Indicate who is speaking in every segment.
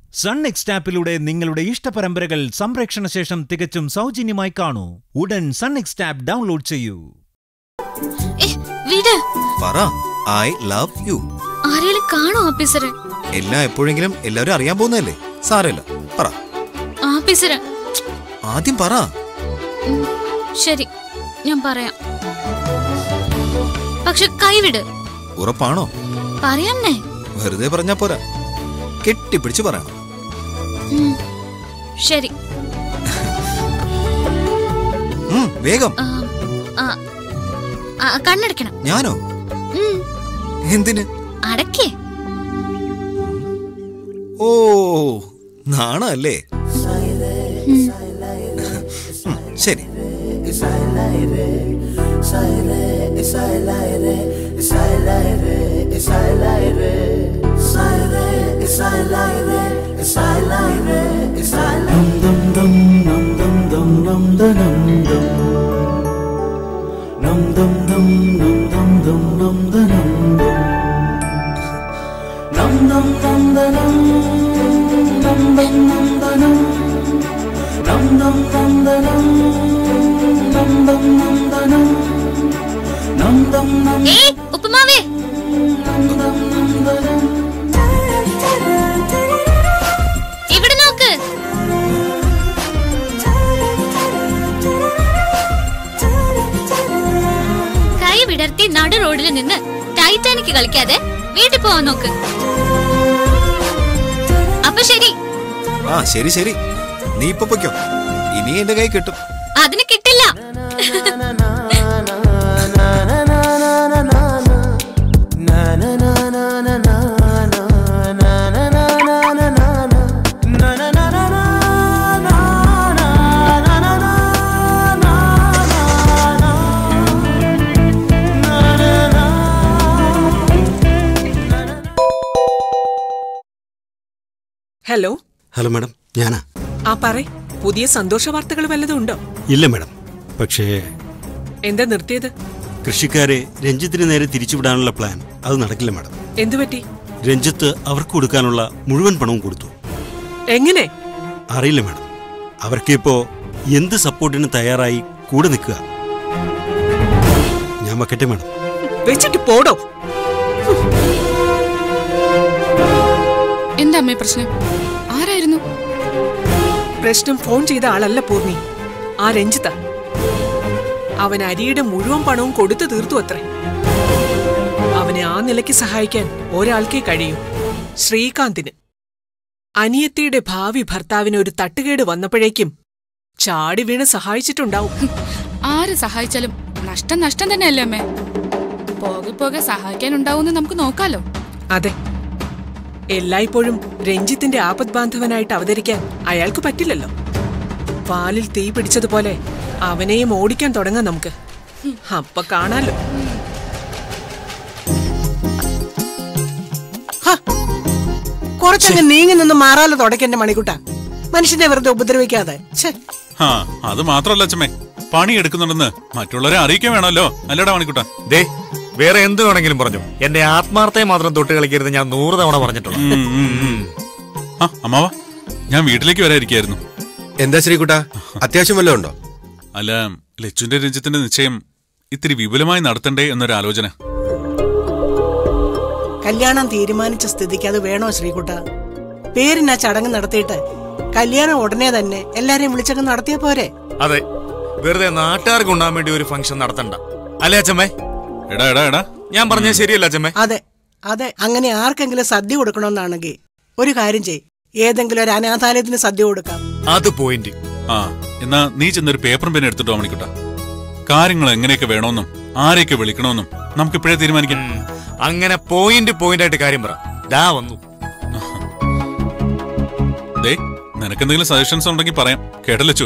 Speaker 1: Sun next ആപ്പിലൂടെ നിങ്ങളുടെ ഇഷ്ടപരമ്പരകൾ സംപ്രേക്ഷണ ശേഷം തികച്ചും സൗജന്യമായി കാണൂ. ഉടൻ സൺ നെക്സ്റ്റ് ആപ്പ് ഡൗൺലോഡ് ചെയ്യൂ.
Speaker 2: I love you.
Speaker 3: ആരെങ്കിലും കാണോ ഓഫീസറെ?
Speaker 2: എല്ലാം എപ്പോഴെങ്കിലും എല്ലാവരും അറിയാൻ പോകുന്നതല്ലേ, സാരമില്ല, പറ.
Speaker 3: ഓഫീസറെ
Speaker 2: ആദ്യം പറ.
Speaker 3: ശരി, ഞാൻ പറയാം. പക്ഷെ കൈവിട്.
Speaker 2: ഉറപ്പാണോ?
Speaker 3: പറയാന്നേ.
Speaker 2: വെറുതെ പറഞ്ഞാ പോരാ, കെട്ടിപ്പിടിച്ച് പറയണം.
Speaker 3: ശരി.
Speaker 2: വേഗം.
Speaker 3: കണ്ണടക്കണം.
Speaker 2: ഞാനോ? എന്തിന്?
Speaker 3: അടക്കേ.
Speaker 2: ഓ, നാണല്ലേ? ശരി.
Speaker 3: ഉപ്പുമാവേ, ഇവിടെ നോക്ക്. കൈ വിടർത്തി നടു റോഡിൽ നിന്ന് ടൈറ്റാനിക് കളിക്കാതെ വീട്ടിൽ പോവാൻ നോക്ക്. അപ്പൊ ശരി.
Speaker 2: ശരി ശരി, നീ ഇപ്പൊ പൊയ്ക്കോ. ഇനി എന്റെ കൈ കിട്ടും.
Speaker 3: അതിന് കിട്ടില്ല.
Speaker 4: ഹലോ.
Speaker 5: ഹലോ മാഡം, ഞാനാ.
Speaker 4: പറയ്, പുതിയ സന്തോഷ വാർത്തകൾ വല്ലതും ഉണ്ടോ?
Speaker 5: ഇല്ല മാഡം. പക്ഷേ
Speaker 4: എന്താ നിർത്തിയത്?
Speaker 5: കൃഷിക്കാരെ രഞ്ജിത്തിന് നേരെ തിരിച്ചുവിടാനുള്ള പ്ലാൻ അത് നടക്കില്ല മാഡം.
Speaker 4: എന്തുപറ്റി?
Speaker 5: രഞ്ജിത്ത് അവർക്ക് കൊടുക്കാനുള്ള മുഴുവൻ പണവും കൊടുത്തു.
Speaker 4: എങ്ങനെ?
Speaker 5: അറിയില്ല മാഡം. അവർക്കിപ്പോ എന്ത് സപ്പോർട്ടിന് തയ്യാറായി കൂടെ നിൽക്കുക. ഞാൻ വെക്കട്ടെ മാഡം.
Speaker 4: വെച്ചിട്ട് പോടോ.
Speaker 6: എന്താ അമ്മേ പ്രശ്നം? ആരായിരുന്നു
Speaker 4: പ്രശ്നം? ഫോൺ ചെയ്ത ആളല്ല പൂർണി, ആ രഞ്ജിത്ത. അവൻ അരിയുടെ മുഴുവൻ പണവും കൊടുത്തു തീർത്തു അത്രേ. അവനെ ആ നിലയ്ക്ക് സഹായിക്കാൻ ഒരാൾക്കേ കഴിയൂ, ശ്രീകാന്തിന്. അനിയത്തിയുടെ ഭാവി ഭർത്താവിന് ഒരു തട്ടുകേട് വന്നപ്പോഴേക്കും ചാടി വീണ് സഹായിച്ചിട്ടുണ്ടാവും.
Speaker 6: ആര് സഹായിച്ചാലും നഷ്ടം നഷ്ടം തന്നെയല്ലേ അമ്മേ? പോകെ പോകെ സഹായിക്കാനുണ്ടാവുമെന്ന് നമുക്ക് നോക്കാലോ.
Speaker 4: അതെ, എല്ലായ്പ്പോഴും രഞ്ജിത്തിന്റെ ആപത് ബാന്ധവനായിട്ട് അവതരിക്കാൻ അയാൾക്ക് പറ്റില്ലല്ലോ. പാലിൽ തീ പിടിച്ചതുപോലെ അവനെയും ഓടിക്കാൻ തുടങ്ങാം നമുക്ക്. അപ്പൊ കാണാലോ. കുറച്ചങ്ങ് നീങ്ങി നിന്ന് മാറാലോ തുടക്കന്റെ മണിക്കുട്ട. മനുഷ്യനെ വെറുതെ ഉപദ്രവിക്കാതെ.
Speaker 7: അത് മാത്രല്ല അച്ഛമ്മേ, പണി എടുക്കുന്നുണ്ടെന്ന് മറ്റുള്ളവരെ അറിയിക്കാൻ വേണമല്ലോ, അല്ലടാ മണിക്കുട്ട?
Speaker 8: ദേ, വേറെ എന്ത് വേണമെങ്കിലും പറഞ്ഞു, എന്റെ ആത്മാർത്ഥയെ മാത്രം തൊട്ട് കളിക്കരുത് ഞാൻ 100 തവണ പറഞ്ഞിട്ടുള്ളൂ.
Speaker 7: അമ്മാവ, ഞാൻ വീട്ടിലേക്ക് വരാതിരിക്കായിരുന്നു.
Speaker 9: എന്താ ശ്രീകുട്ട, അത്യാവശ്യം വല്ലതും ഉണ്ടോ?
Speaker 7: അല്ല, ലച്ചുന്റെ രഞ്ജിത്തിന്റെ നിശ്ചയം ഇത്തിരി വിപുലമായി നടത്തണ്ടേ എന്നൊരാലോചന.
Speaker 4: കല്യാണം തീരുമാനിച്ച സ്ഥിതിക്ക് അത് വേണോ ശ്രീകുട്ട? പേരിനാ ചടങ്ങ് നടത്തിയിട്ട് കല്യാണം ഉടനെ തന്നെ എല്ലാരെയും വിളിച്ചങ്ങ് നടത്തിയ പോരെ?
Speaker 8: അതെ, വെറുതെ നാട്ടുകാർക്ക് ഉണ്ടാകാൻ വേണ്ടി ഒരു ഫംഗ്ഷൻ നടത്തണ്ട, അല്ലേ അച്ഛമ്മേ?
Speaker 7: എടാ എടാ എടാ,
Speaker 8: ഞാൻ പറഞ്ഞത് ശരിയല്ല അച്ഛമ്മേ?
Speaker 4: അതെ അതെ, അങ്ങനെ ആർക്കെങ്കിലും സദ്യ കൊടുക്കണമെന്നാണെങ്കിൽ ഒരു കാര്യം ചെയ്, ഏതെങ്കിലും ഒരു അനാഥാലയത്തിന് സദ്യ കൊടുക്കാം.
Speaker 8: അത് പോയിന്റ്.
Speaker 7: എന്നാ നീ ചെന്നൊരു പേപ്പറും പെൻ എടുത്തിട്ടോ മണിക്കുട്ട. കാര്യങ്ങൾ എങ്ങനെയൊക്കെ വേണമെന്നും ആരെയൊക്കെ വിളിക്കണമെന്നും നമുക്കിപ്പോഴേ തീരുമാനിക്കാം.
Speaker 8: അങ്ങനെ പോയിന്റ് ആയിട്ട് കാര്യം പറ. ദാ വന്നു.
Speaker 7: ദേ, നിനക്കെന്തെങ്കിലും സജഷൻസ് ഉണ്ടെങ്കിൽ പറയാം, കേട്ടല്ലോ.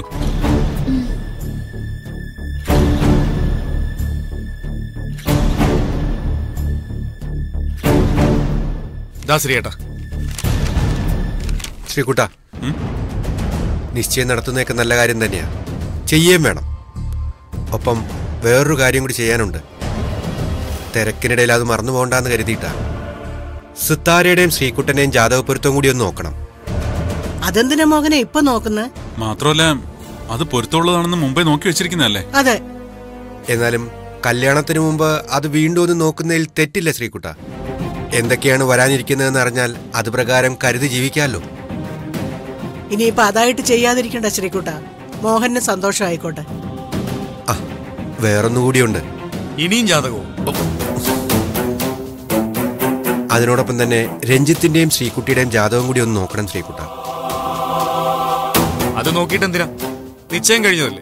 Speaker 9: ശ്രീകുട്ട, നിശ്ചയം നടത്തുന്നതൊക്കെ നല്ല കാര്യം തന്നെയാ, ചെയ്യേം വേണം. ഒപ്പം വേറൊരു കാര്യം കൂടി ചെയ്യാനുണ്ട്. തിരക്കിനിടയിൽ അത് മറന്നു പോകണ്ടെന്ന് കരുതിയിട്ടാ. സിത്താരയുടെയും ശ്രീകുട്ടന്റെയും ജാതക പൊരുത്തം കൂടി ഒന്ന് നോക്കണം.
Speaker 10: അതെന്തിനാ മോഹനെ ഇപ്പൊ നോക്കുന്നത്?
Speaker 7: മാത്രമല്ല അത് പൊരുത്തമുള്ളതാണെന്ന് മുമ്പേ നോക്കി വെച്ചിരിക്കുന്നതല്ലേ?
Speaker 10: അതെ.
Speaker 9: എന്നാലും കല്യാണത്തിന് മുമ്പ് അത് വീണ്ടും ഒന്ന് നോക്കുന്നതിൽ തെറ്റില്ല ശ്രീകുട്ട. എന്തൊക്കെയാണ് വരാനിരിക്കുന്നതെന്ന് അറിഞ്ഞാൽ അത് പ്രകാരം കരുതി ജീവിക്കാമല്ലോ.
Speaker 10: ഇനിയിപ്പൊ അതായിട്ട് ചെയ്യാതിരിക്കണ്ട ശ്രീകുട്ട. മോഹന് സന്തോഷമായിക്കോട്ടെ.
Speaker 9: വേറൊന്നുകൂടിയുണ്ട്.
Speaker 8: ഇനിയും ജാതകവും.
Speaker 9: അതിനോടൊപ്പം തന്നെ രഞ്ജിത്തിന്റെയും ശ്രീകുട്ടിയുടെയും ജാതകം കൂടി ഒന്ന് നോക്കണം ശ്രീകുട്ട.
Speaker 8: അത് നോക്കിയിട്ട് എന്തിനാ? നിശ്ചയം കഴിഞ്ഞതല്ലേ?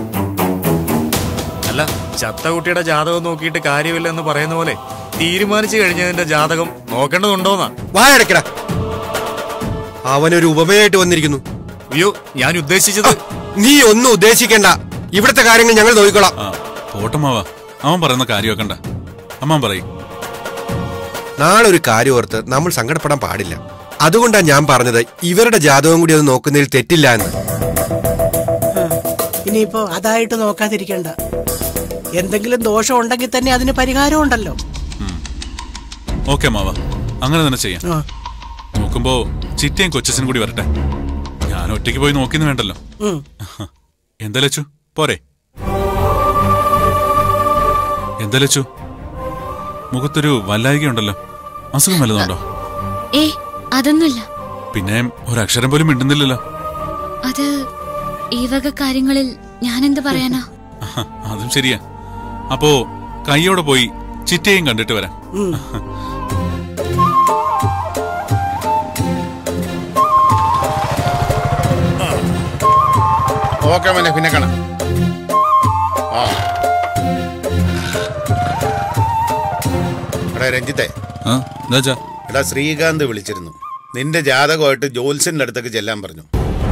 Speaker 8: അല്ല, ചത്ത കുട്ടിയുടെ ജാതകം നോക്കിയിട്ട് കാര്യമില്ല എന്ന് പറയുന്ന പോലെ തീരുമാനിച്ചു കഴിഞ്ഞതിന്റെ ജാതകം നോക്കേണ്ടതുണ്ടോന്നാ?
Speaker 9: വായടക്കട. അവനൊരു ഉപമയായിട്ട് വന്നിരിക്കുന്നു.
Speaker 8: അയ്യോ, ഞാൻ ഉദ്ദേശിച്ചത്.
Speaker 9: നീ ഒന്നും ഉദ്ദേശിക്കണ്ട. ഇവിടുത്തെ കാര്യങ്ങൾ ഞങ്ങൾ നോക്കിക്കോളാം.
Speaker 7: പോട്ടമാവാ, അവൻ പറയുന്ന കാര്യം വെക്കണ്ട. അമ്മ പറയും.
Speaker 9: നാളെ ഒരു കാര്യം ഓർത്ത് നമ്മൾ സങ്കടപ്പെടാൻ പാടില്ല. അതുകൊണ്ടാണ് ഞാൻ പറഞ്ഞത് ഇവരുടെ ജാതകം കൂടി അത് നോക്കുന്നതിൽ തെറ്റില്ല എന്ന്.
Speaker 10: ഇനിയിപ്പോ അതായിട്ട് നോക്കാതിരിക്കണ്ട. എന്തെങ്കിലും ദോഷം ഉണ്ടെങ്കിൽ തന്നെ അതിന് പരിഹാരം ഉണ്ടല്ലോ.
Speaker 7: ഓക്കെ മാവ, അങ്ങനെ തന്നെ ചെയ്യാം. നോക്കുമ്പോ ചിറ്റയും കൊച്ചനും കൂടി വരട്ടെ. ഞാൻ ഒറ്റയ്ക്ക് പോയി നോക്കിന്ന് വേണ്ടല്ലോ. എന്താ ലച്ചു, പോരെ? എന്താ ലച്ചു, മുഖത്തൊരു വല്ലായികയുണ്ടല്ലോ. അസുഖം വല്ലതുണ്ടോ?
Speaker 3: അതൊന്നുമില്ല.
Speaker 7: പിന്നെ ഒരക്ഷരം പോലും മിണ്ടുന്നില്ലല്ലോ.
Speaker 3: അത് ഈ വക കാര്യങ്ങളിൽ ഞാൻ എന്ത് പറയാനാ?
Speaker 7: അതും ശരിയാ. അപ്പോ കൈയോടെ പോയി ചിറ്റയും കണ്ടിട്ട് വരാം.
Speaker 11: ഓക്കെ മോനെ, പിന്നെ കാണാം. എടാ രഞ്ജിത്തെ, എടാ ശ്രീകാന്ത് വിളിച്ചിരുന്നു. നിന്റെ ജാതകമായിട്ട് ജോത്സ്യന്റെ അടുത്തേക്ക് ചെല്ലാൻ പറഞ്ഞു.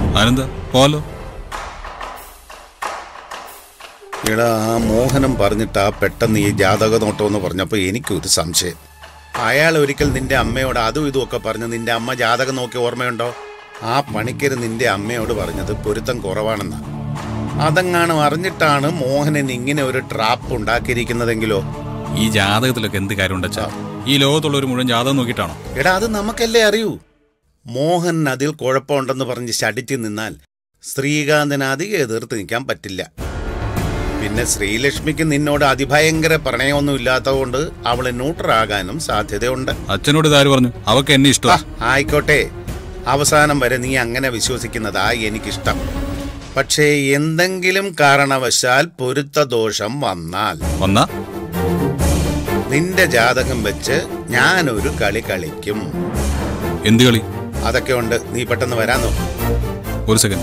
Speaker 11: എടാ, ആ മോഹനം പറഞ്ഞിട്ടാ പെട്ടെന്ന് ഈ ജാതക നോട്ടമെന്ന് പറഞ്ഞപ്പോ എനിക്കൊരു സംശയം. അയാൾ ഒരിക്കൽ നിന്റെ അമ്മയോട് അതും ഇതും ഒക്കെ പറഞ്ഞ് നിന്റെ അമ്മ ജാതകം നോക്കി ഓർമ്മയുണ്ടോ? ആ പണിക്കര് നിന്റെ അമ്മയോട് പറഞ്ഞത് പൊരുത്തം കുറവാണെന്നാ. അതെങ്ങാനും അറിഞ്ഞിട്ടാണ് മോഹനൻ ഇങ്ങനെ ഒരു ട്രാപ്പ് ഉണ്ടാക്കിയിരിക്കുന്നതെങ്കിലോ?
Speaker 12: ഈ ജാതകത്തിലൊക്കെ എന്ത് കാര്യമുണ്ടാ? ഈ ലോകത്തുള്ള ഒരു മുഴുവൻ ജാതകം നോക്കിയിട്ടാണോ?
Speaker 11: എടാ, അത് നമുക്കല്ലേ അറിയൂ. മോഹൻ അതിൽ കുഴപ്പമുണ്ടെന്ന് പറഞ്ഞ് ശടിച്ചു നിന്നാൽ ശ്രീകാന്തിന് അധികം എതിർത്ത് നിൽക്കാൻ പറ്റില്ല. പിന്നെ ശ്രീലക്ഷ്മിക്ക് നിന്നോട് അതിഭയങ്കര പ്രണയമൊന്നും ഇല്ലാത്തതുകൊണ്ട് അവള് ന്യൂട്രാകാനും സാധ്യതയുണ്ട്.
Speaker 12: അച്ഛനോട് ഇതാര് പറഞ്ഞു? അവക്ക് എന്നെ ഇഷ്ടം.
Speaker 11: ആയിക്കോട്ടെ, അവസാനം വരെ നീ അങ്ങനെ വിശ്വസിക്കുന്നതാ എനിക്കിഷ്ടം. പക്ഷേ എന്തെങ്കിലും കാരണവശാൽ പൊരുത്ത ദോഷം വന്നാൽ നിന്റെ ജാതകം വെച്ച് ഞാനൊരു കളി കളിക്കും.
Speaker 12: എന്ത് കളി?
Speaker 11: അതൊക്കെ ഉണ്ട്. നീ പെട്ടെന്ന് വരാൻ നോക്കും.
Speaker 12: ഒരു സെക്കൻഡ്.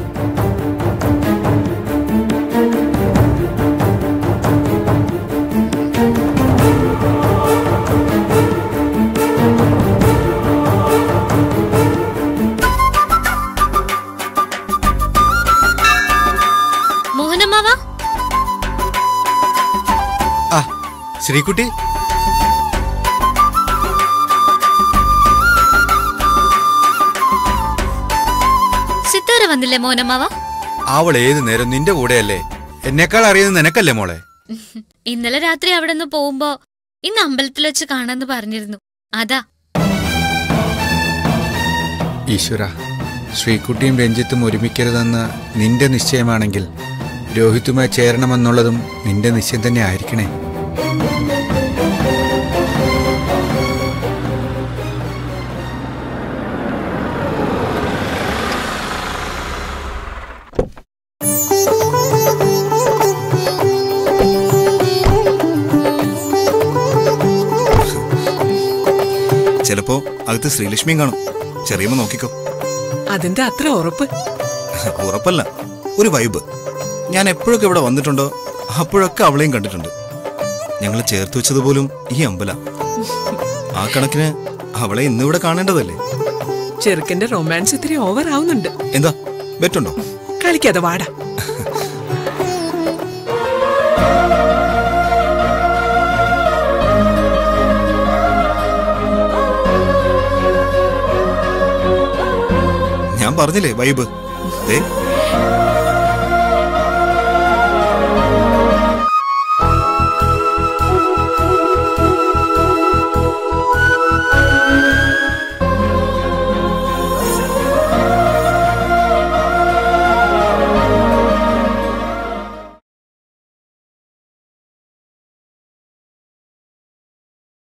Speaker 3: മോഹനമ്മാവ,
Speaker 9: ശ്രീകുട്ടി,
Speaker 3: സിത്താര വന്നില്ലേ മോഹനമ്മാവ?
Speaker 9: അവൾ ഏതു നേരം നിന്റെ കൂടെയല്ലേ? എന്നെക്കാൾ അറിയുന്നത് നിനക്കല്ലേ മോളെ?
Speaker 3: ഇന്നലെ രാത്രി അവിടെ നിന്ന് പോകുമ്പോ ഇന്ന് അമ്പലത്തിൽ വെച്ച് കാണാന്ന് പറഞ്ഞിരുന്നു. അതാ.
Speaker 13: ഈശ്വര, ശ്രീകുട്ടിയും രഞ്ജിത്തും ഒരുമിക്കരുതെന്ന് നിന്റെ നിശ്ചയമാണെങ്കിൽ രോഹിത്തുമായി ചേരണമെന്നുള്ളതും നിന്റെ നിശ്ചയം തന്നെ ആയിരിക്കണേ.
Speaker 2: ചിലപ്പോ അകത്ത് ശ്രീലക്ഷ്മിയും കാണും. ചെറിയമ്മ നോക്കിക്കോ.
Speaker 4: അതിന്റെ അത്ര ഉറപ്പ്?
Speaker 2: ഉറപ്പല്ല, ഒരു വൈബ്. ഞാൻ എപ്പോഴൊക്കെ ഇവിടെ വന്നിട്ടുണ്ടോ അപ്പോഴൊക്കെ അവളെയും കണ്ടിട്ടുണ്ട്. ഞങ്ങൾ ചേർത്ത് വെച്ചതുപോലും ഈ അമ്പല. ആ കണക്കിന് അവളെ ഇന്നിവിടെ കാണേണ്ടതല്ലേ?
Speaker 4: ചെറുക്കന്റെ റൊമാൻസ് ഇത്തിരി ഓവർ ആവുന്നുണ്ട്.
Speaker 2: എന്താ ബെറ്റുണ്ടോ?
Speaker 4: കളിക്കാതെ വാടാ.
Speaker 2: ഞാൻ പറഞ്ഞില്ലേ വൈബ്.